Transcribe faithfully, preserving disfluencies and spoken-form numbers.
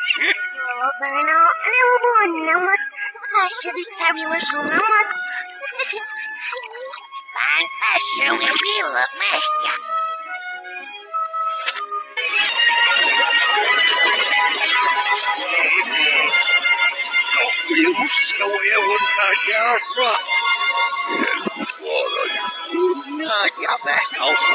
Ano, naubuhan naman. Sasabi sabi mo sunamat. Pantasyo ng bilang mesya. Ilmuskawayawan najasa. Ilmuskawalan. Najabas ako.